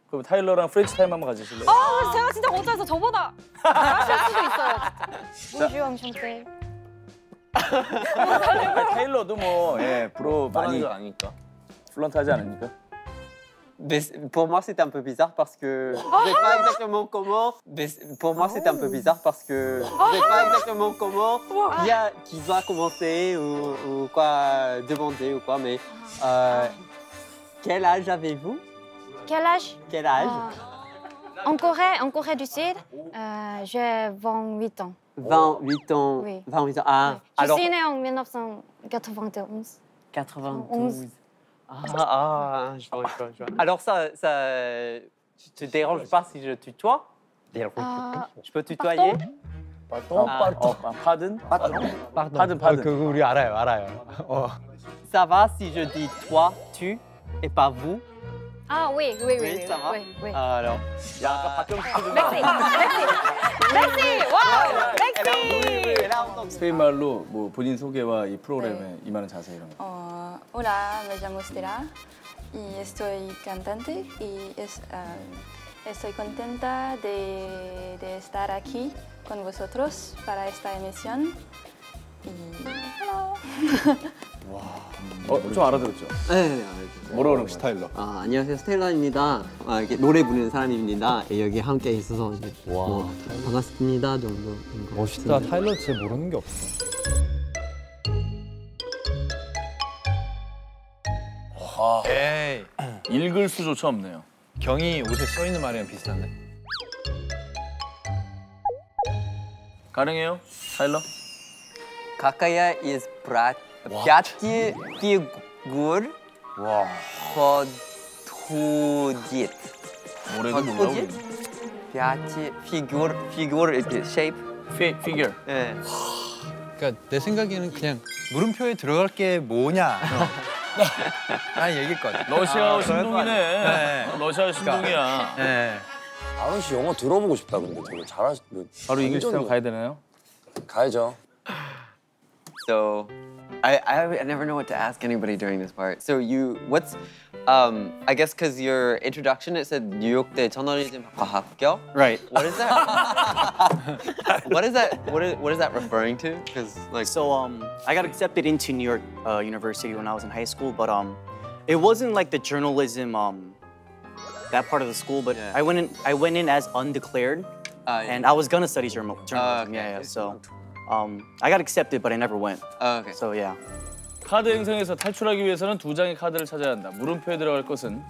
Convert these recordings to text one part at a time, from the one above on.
그럼 타일러랑 프렌치 타임 한번 가지실래요? 제가 진짜 걱정해서 저보다 잘하실 수도 있어요. bonjour, enchanté. 타일러도 뭐 프로 많이 아니까. 플런트하지 않습니까? Mais pour moi, c'était un peu bizarre parce que je sais pas exactement comment. Mais pour moi, c'était un peu bizarre parce que je sais pas exactement comment qui doit commencer ou quoi demander ou quoi. Mais quel âge avez-vous? Quel âge? Quel âge? En Corée du Sud, j'ai 28 ans. 28 ans. Oui. 28 ans. Ah, Je alors. suis née en 1991. 92. Je vois. Alors ça te dérange pas si je tutoie? Je peux tutoyer? 파든? pardon. 그거 우리 알아요. Ça va si je dis toi, tu et pas vous? Ah oui, ça va? oui. Alors. 야, 아까 박경수 씨도 Lexi, wow, Lexi. 스페인 말로 뭐 본인 소개와 이 프로그램에 임하는 자세 이런 거. Hola, me llamo Estela y estoy cantante y estoy contenta de estar aquí con vosotros para esta emisión. Y 좀 알아들었죠? 네. 뭐라 그러는 거야? 스타일러. 안녕하세요, 스텔라입니다. 이렇게 노래 부르는 사람입니다. 여기 함께 있어서 이제 반갑습니다 정도. 멋있다. 타일러 진짜 모르는 게 없어. 에이. 읽을 수조차 없네요. 경이 옷에 써 있는 말이랑 비슷한데. 가능해요? 타일러? Какая из пяти фигур подходит? 뭐래도 몰라 우리. пяти фигур 이렇게 shape. figure. 네. 그러니까 내 생각에는 그냥 물음표에 들어갈 게 뭐냐. 난 얘기일 것 같아. 러시아어 신동이네. 네. 러시아어 신동이야. 네. 아론 씨 영어 들어보고 싶다 근데 되게 바로 잉글리시 타임 가야 되나요? 가야죠. So, I never know what to ask anybody during this part. So I guess because your introduction it said 뉴욕대 저널리즘 과학교. Right. What is that? What is that? What is that referring to? Because like. So I got accepted into New York University when I was in high school, but it wasn't like the journalism that part of the school, but Yeah. I went in as undeclared, and I was gonna study journalism. Okay. Yeah. So I got accepted, but I never went. Okay. So yeah. 카드 행성에서 탈출하기 위해서는 두 장의 카드를 찾아야 한다. 물음표에 들어갈 것은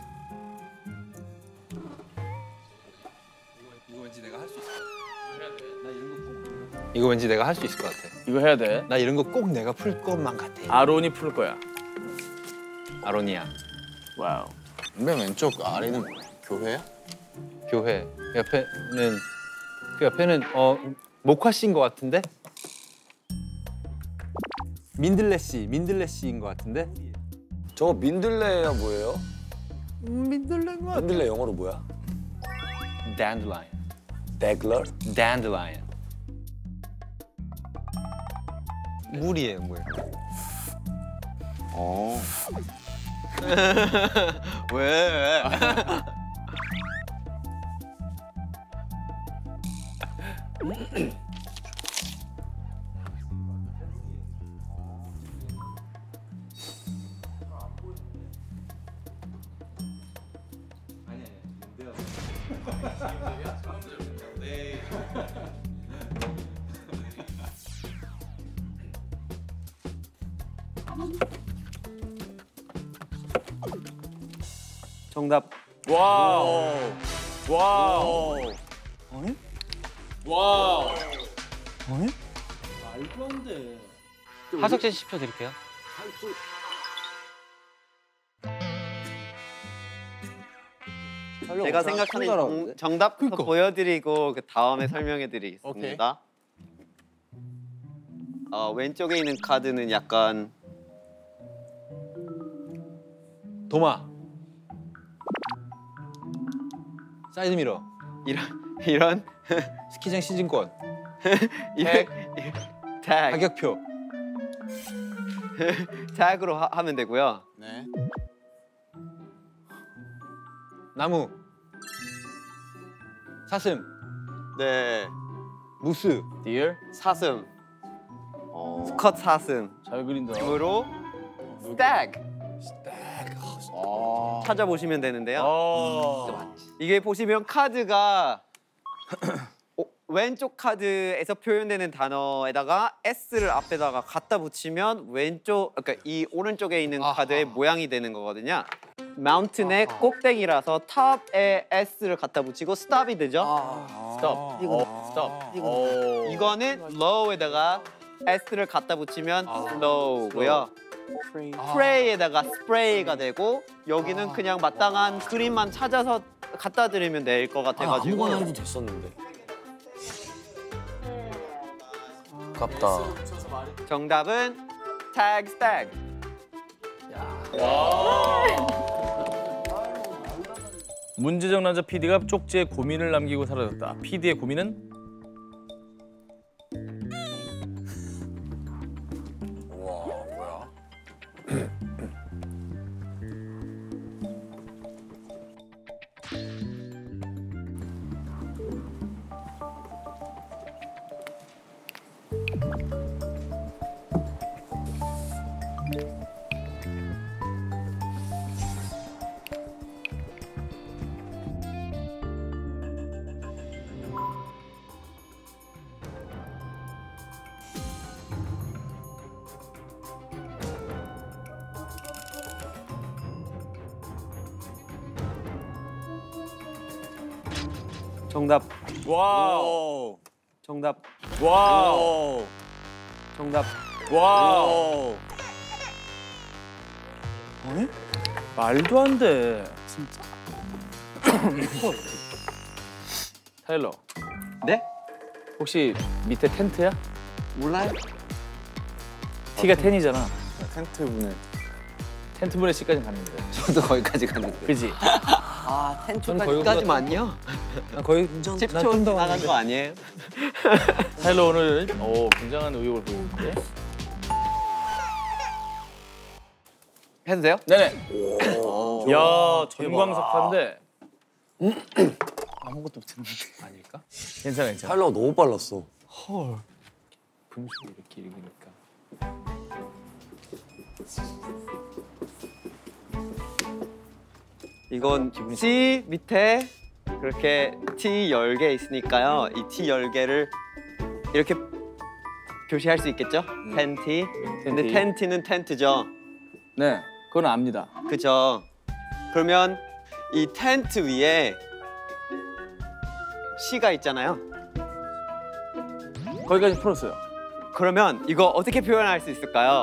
이거 왠지 내가 할 수 있을 것 같아. 이거 해야 돼. 나 이런 거 꼭 내가 풀 것만 같아. 아론이 풀 거야. 아론이야. 와우. 맨 왼쪽 아래는 교회야? 교회. 옆에는 목화 씨인 것 같은데? 민들레 씨인 것 같은데? 저거 민들레야 뭐예요? 민들레인 것 같아. 민들레 영어로 뭐야? Dandelion. 데글러? Dandelion. 물이에요, 물. 왜? 정답. 와우. 와우. 와우. 하석진 씨 표 드릴게요. 제가 생각하는 정답 보여드리고 그 다음에 설명해드리겠습니다. 왼쪽에 있는 카드는 약간 도마. 사이드미러. 이런 스키장 시즌권. 태그 가격표. 태그로 하면 되고요. 네. 나무. 사슴. 네. 무스. Deer. 사슴. 수컷 사슴. 잘 그린다. 으로 stag. 찾아보시면 되는데요. 이게 보시면 카드가 왼쪽 카드에서 표현되는 단어에다가 S를 앞에다가 갖다 붙이면 그러니까 이 오른쪽에 있는 카드의 모양이 되는 거거든요. 마운틴의 꼭대기라서 탑에 S를 갖다 붙이고 stop이 되죠. Stop. Stop. 이거는 low에다가 S를 갖다 붙이면 slow고요. spray에다가 spray가 되고 여기는 그냥 마땅한 그림만 찾아서 갖다 드리면 될 것 같아가지고. 아무거나 해도 됐었는데. 아깝다. 정답은 tag stag. 문제적 남자 PD가 쪽지에 고민을 남기고 사라졌다. PD의 고민은? 우와, 뭐야? 정답. 와우. 정답. 와우. 정답. 와우. 말도 안 돼. 진짜. 타일러. 네? 혹시 밑에 텐트야? 몰라요? T가 10이잖아. 텐트 분에. 텐트 분의 C까지 갔는데. 저도 거기까지 갔는데. 그지? 아, 텐트까지만요? 거의 10초 나간 거 아니에요? 타일러 오늘 굉장한 의욕을 보이는데. 해도 돼요? 네네. 야, 전광석한데. 아무것도 못했는데. 아닐까? 괜찮아, 괜찮아. 타일러가 너무 빨랐어. 분수를 이렇게 읽으니까. 이건 C 밑에 그렇게 T 10개 있으니까요. 이 T 10개를 이렇게 표시할 수 있겠죠? 텐트. 근데 텐트는 텐트죠. 네, 그건 압니다. 그죠? 그러면 이 텐트 위에 C가 있잖아요. 거기까지 풀었어요. 그러면 이거 어떻게 표현할 수 있을까요?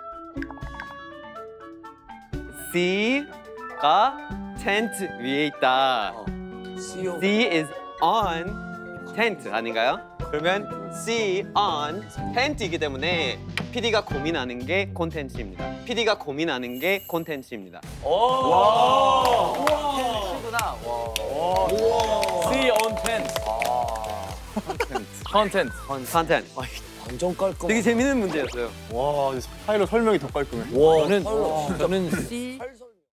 C가 텐트 위에 있다. C is on tent 아닌가요? 그러면 C on tent이기 때문에 PD가 고민하는 게 콘텐츠입니다. PD가 고민하는 게 콘텐츠입니다. 와. C on tent. 컨텐츠. 컨텐츠. 완전 깔끔. 되게 재밌는 문제였어요. 와, 타일러 설명이 더 깔끔해. 와, 저는 C